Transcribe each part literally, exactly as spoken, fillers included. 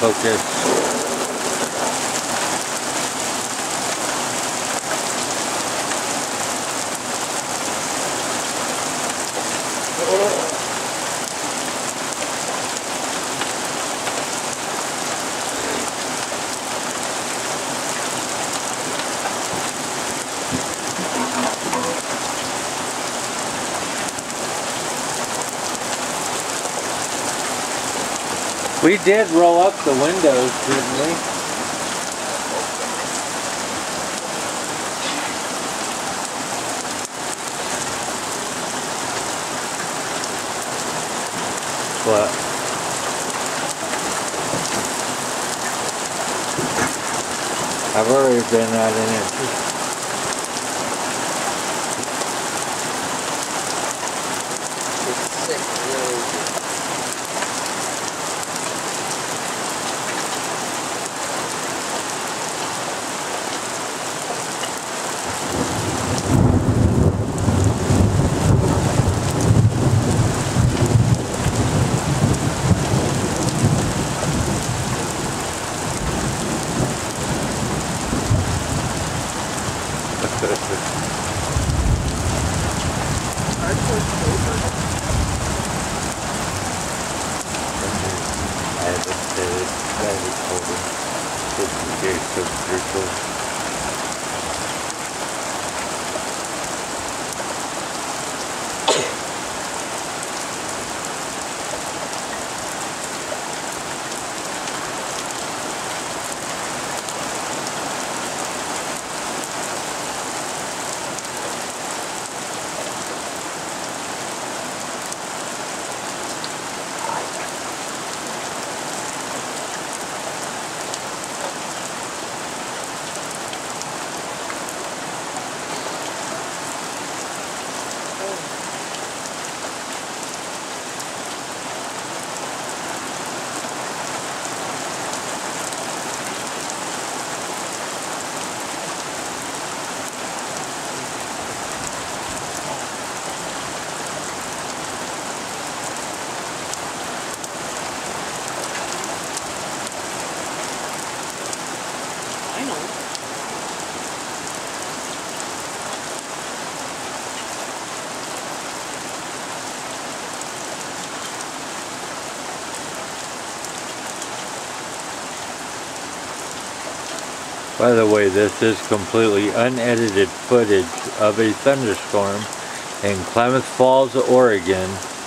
focus. We did roll up the windows, didn't we? What? I've already been out in it. It's sick, really. By the way, this is completely unedited footage of a thunderstorm in Klamath Falls, Oregon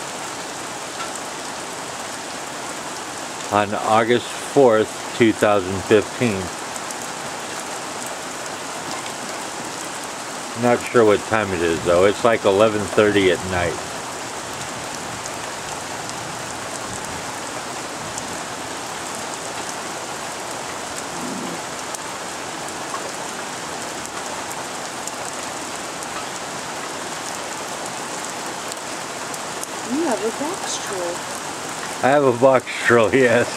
on August fourth, two thousand fifteen. Not sure what time it is though. It's like eleven thirty at night. You have a box troll. I have a box troll, yes.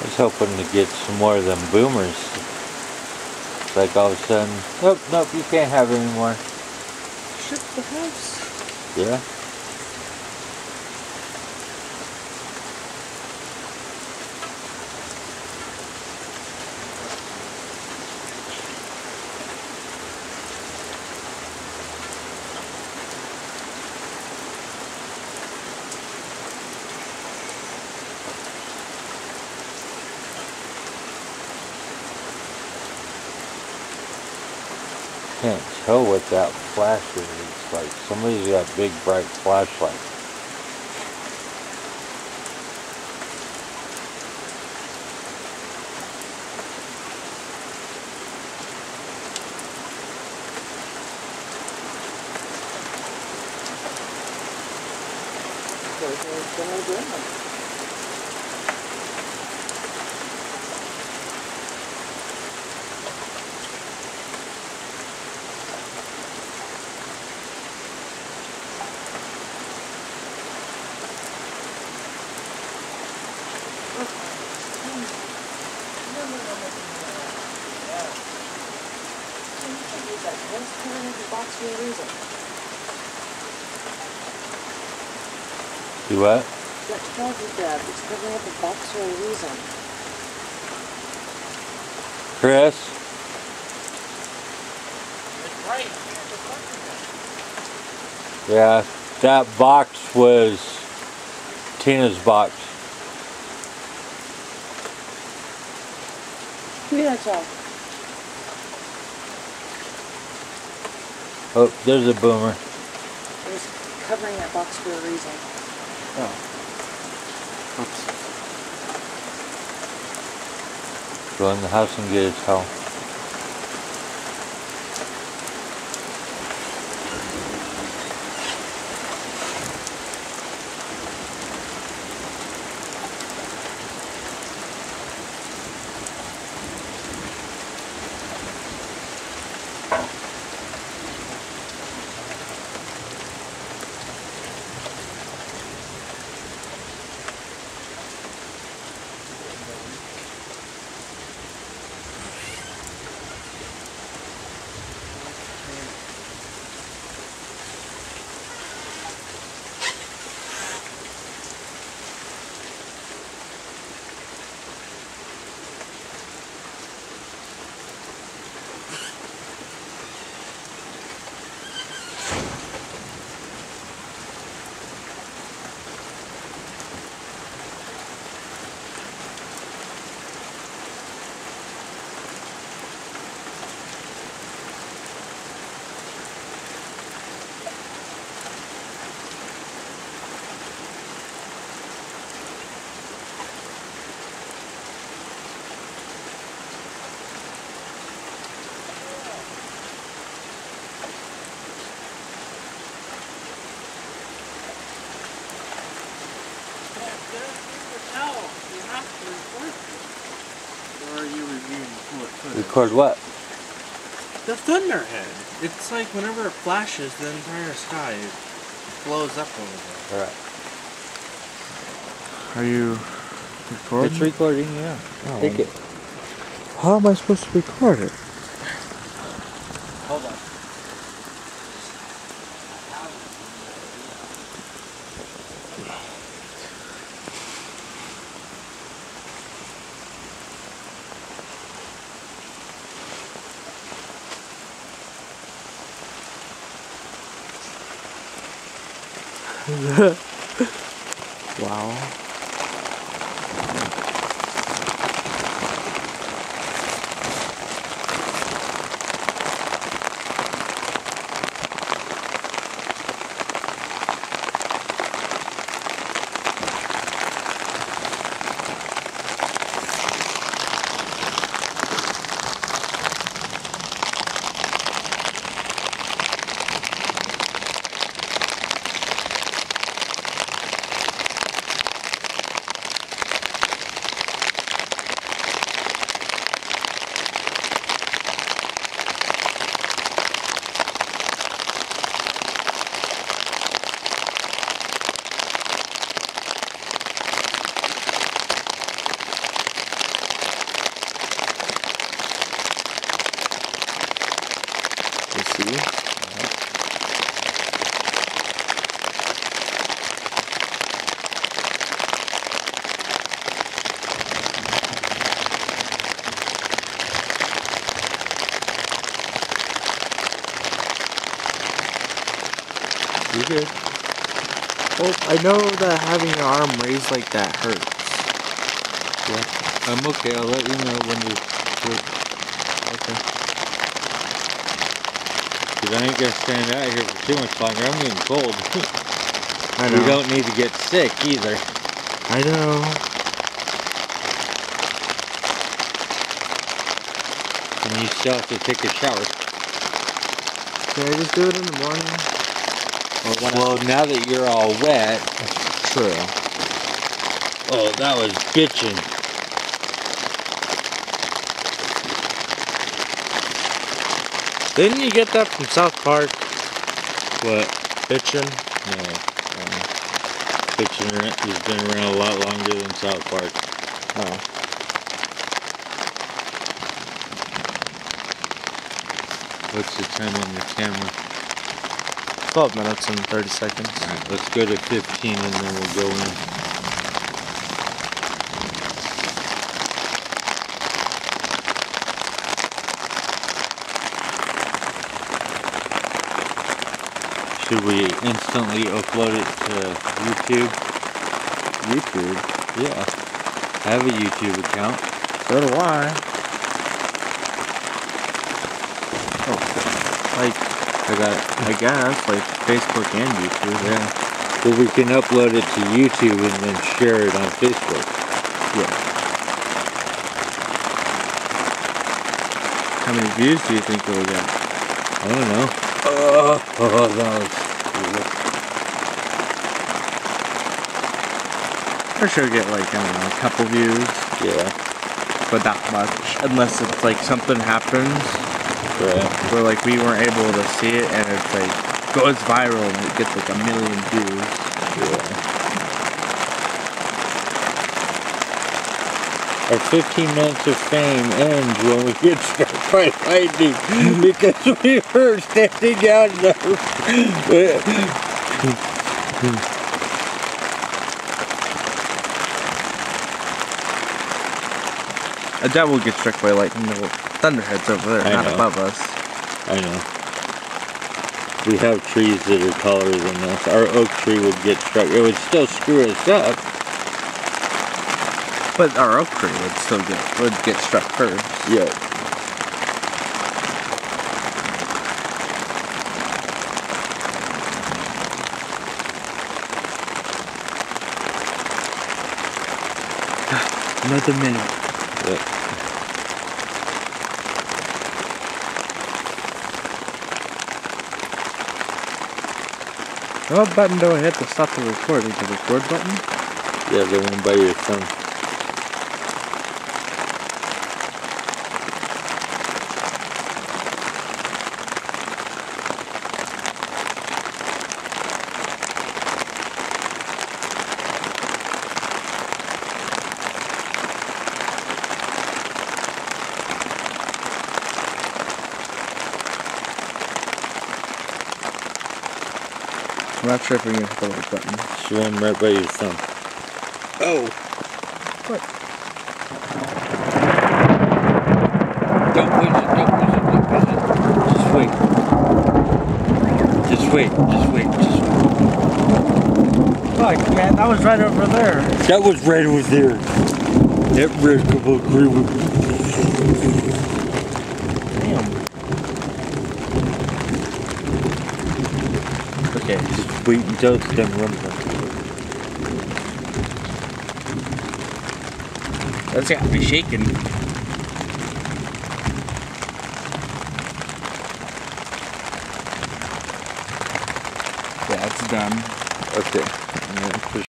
was hoping to get some more of them boomers. It's like all of a sudden, nope, nope, you can't have any more. Ship the house. Yeah. Can't tell what that flash is. It's like somebody's got a big bright flashlight. Do what? That tells you that it's covering up a box for a reason. Chris? It's right. Yeah, that box was Tina's box. Who did I tell? Oh, there's a boomer. It was covering that box for a reason. Oh. Oops. Go in the house and get his towel. Or are you reviewing what footage? Record what? The thunderhead. It's like whenever it flashes, the entire sky blows up over there. Alright. Are you recording? It's recording, yeah. Oh. Take it. How am I supposed to record it? Hold on. Wow. good. Well, I know that having your arm raised like that hurts. Yeah. I'm okay. I'll let you know when you quit. Okay. Because I ain't gonna stand out here for too much longer. I'm getting cold. I know. We don't need to get sick either. I know. And you still have to take a shower. Can I just do it in the morning? Or when Well, now that you're all wet. True. Oh, that was bitchin'. Didn't you get that from South Park? What? Bitchin'? No. Um, bitchin' has been around a lot longer than South Park. Oh. What's the time on the camera? twelve minutes and thirty seconds. Alright, let's go to fifteen and then we'll go in. Should we instantly upload it to YouTube? YouTube? Yeah. I have a YouTube account. So do I. Oh, like, I got, I guess, like Facebook and YouTube. yeah. Well, we can upload it to YouTube and then share it on Facebook. Yeah. How many views do you think it will get? I don't know. Oh, oh that was cool. For sure get like, I don't know, a couple views. Yeah. But not much. Unless it's like something happens. Right. Where like we weren't able to see it and it's like goes viral and it gets like a million views. Yeah. Our fifteen minutes of fame ends when we get struck by lightning because we were standing out there. A devil gets struck by lightning. The thunderhead's over there, I not know. above us. I know. We have trees that are taller than us. Our oak tree would get struck. It would still screw us up. But our oak tree would still get would get struck first. Yeah. Another minute. Yeah. What button do I hit to stop the recording? The record button? Yeah, the one by your thumb. I'm not sure if we're gonna hit the right button. It's the one right by your thumb. Oh! What? Don't push it, don't push it, don't push it. Just wait. Just wait, just wait, just wait. Fuck, man, that was right over there. That was right over there. That risk of agree with Damn. Okay. Just wait until it's done running. That's got me shaking. Yeah, it's done. Okay.